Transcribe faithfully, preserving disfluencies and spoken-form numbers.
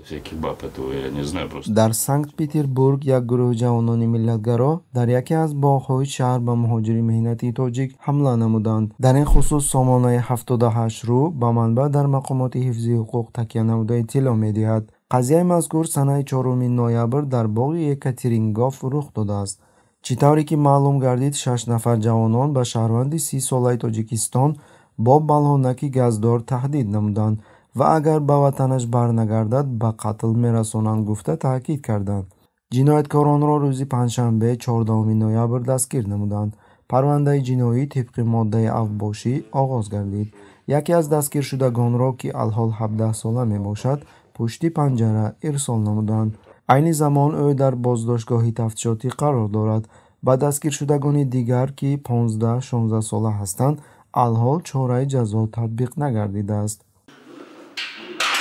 всяких баб, этого я не знаю просто. дар Санкт-Петербург як гурӯҳи ҷавонони миллатгаро дар яке аз боғҳои шаҳр ба муҳоҷири меҳнатии тоҷик ҳамла намуданд. дар ин хусус сомонаи ҳафтоду ҳашт рӯ ба манбаъ дар мақомоти ҳифзи ҳуқуқ такя намуда иттилоъ медиҳад. қазияи мазкур санаи чорум ноябр дар боғи Екатерингоф рух додааст. чӣ тавре ки маълум гардид, шаш нафар ҷавонон ба шаҳрванди си солаи Тоҷикистон бо балонаки газдор таҳдид намуданд ва агар ба ватанаш барнагардад ба қатл мерасонанд гуфта таъкид карданд. ҷинояткоронро рӯзи панҷшанбе чордахуми ноябр дастгир намуданд. парвандаи ҷиноӣ тибқи моддаи авбошӣ оғоз гардид. яке аз дастгиршудагонро ки алҳол ҳабдаҳ сола мебошад пушти панҷара ирсол намуданд. айни замон ӯ дар боздоштгоҳи тафтишотӣ қарор дорад. ба дастгиршудагони дигар ки понздаҳ шонздаҳ сола ҳастанд алҳол чораи ҷазо татбиқ нагардидааст.